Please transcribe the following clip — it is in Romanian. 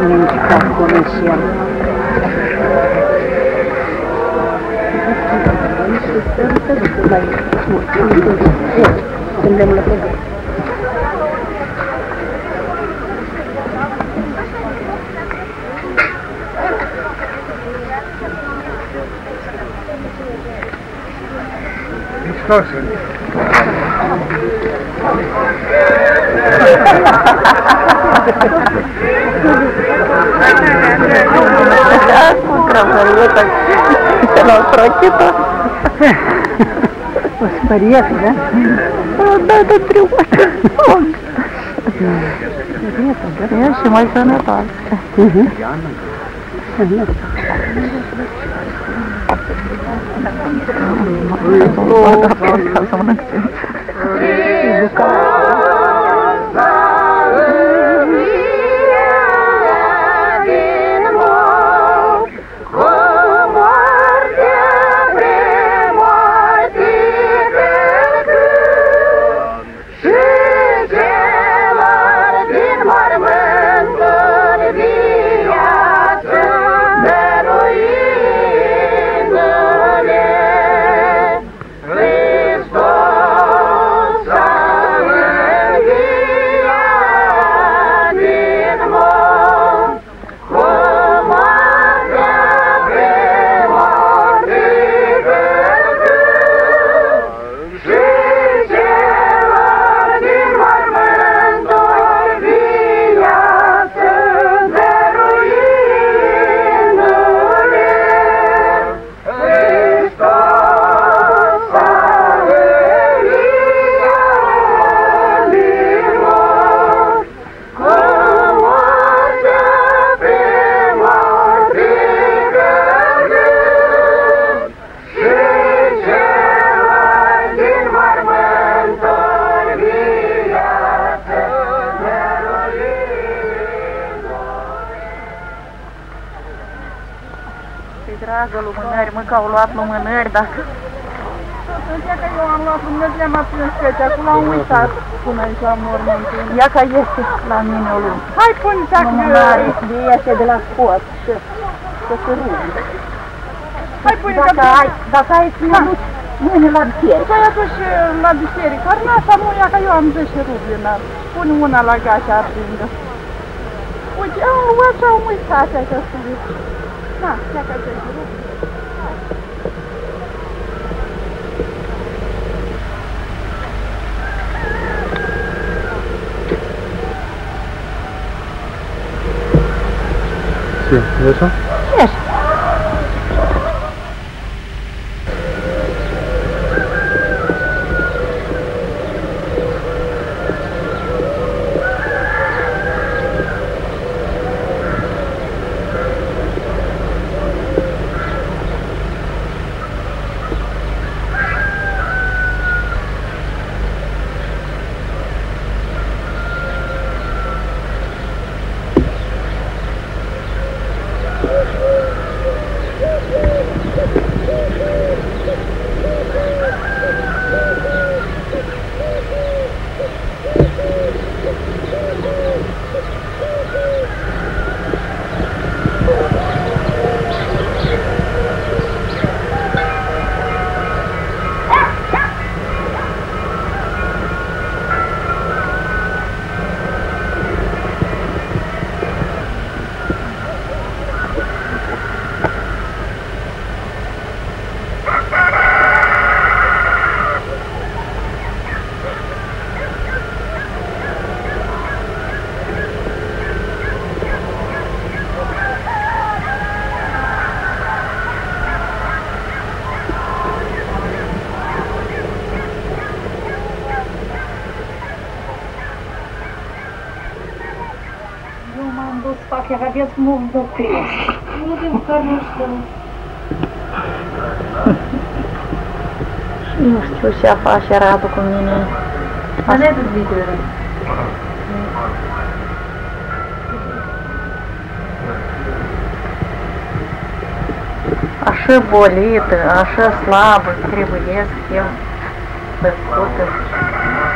dimenticato come sia. Sembriamo la cosa. Спарьяка, да? Да, это трюмочка. Я ще майже не так. Dragă lumânări, mă că au luat lumânări, dacă... Atunci că eu am luat lumânări, le-am aprins căci, acum am uitat până aici la mormântul. Ia că este la mine o lume. Hai, pune-ți acum... Lumânare, de ea de la scot și să se rupe. Hai, pune-ți Dacă ai să ne duci mâine la biserică. Păi atunci la biserică, ar n-asta mă ia că eu am 10 ruble, pune una la gașa aprindă. Uite, așa am uitat așa să vezi. Na, ia că 10 ruble. Sí, ¿y eso? Yes. Chiar aveți mult de cres. Nu de măcar nu știu. Nu știu ce face Radu cu mine. Dar ne duc video. Așa bolită, așa slabă, trebuie să fim făcută.